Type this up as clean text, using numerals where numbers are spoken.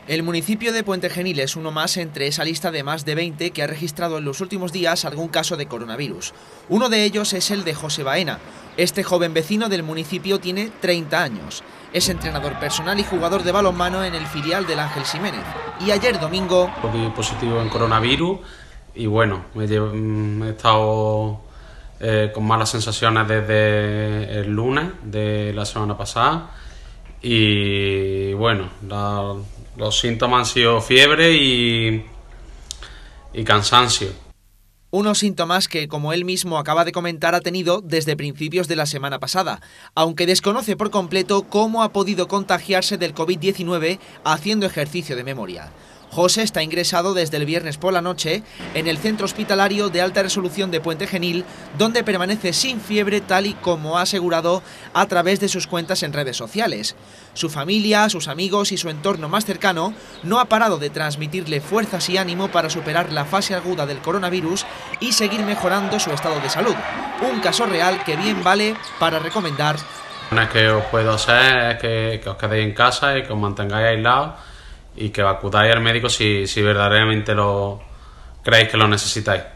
El municipio de Puente Genil es uno más entre esa lista de más de 20 que ha registrado en los últimos días algún caso de coronavirus. Uno de ellos es el de José Baena. Este joven vecino del municipio tiene 30 años. Es entrenador personal y jugador de balonmano en el filial del Ángel Ximénez. Y ayer domingo... Di positivo en coronavirus y bueno, he estado con malas sensaciones desde el lunes de la semana pasada y bueno, los síntomas han sido fiebre y cansancio. Unos síntomas que, como él mismo acaba de comentar, ha tenido desde principios de la semana pasada, aunque desconoce por completo cómo ha podido contagiarse del COVID-19 haciendo ejercicio de memoria. José está ingresado desde el viernes por la noche en el centro hospitalario de alta resolución de Puente Genil, donde permanece sin fiebre, tal y como ha asegurado a través de sus cuentas en redes sociales. Su familia, sus amigos y su entorno más cercano no ha parado de transmitirle fuerzas y ánimo para superar la fase aguda del coronavirus y seguir mejorando su estado de salud. Un caso real que bien vale para recomendar. Lo que os puedo hacer es que os quedéis en casa y que os mantengáis aislados y que acudáis al médico si verdaderamente creéis que lo necesitáis.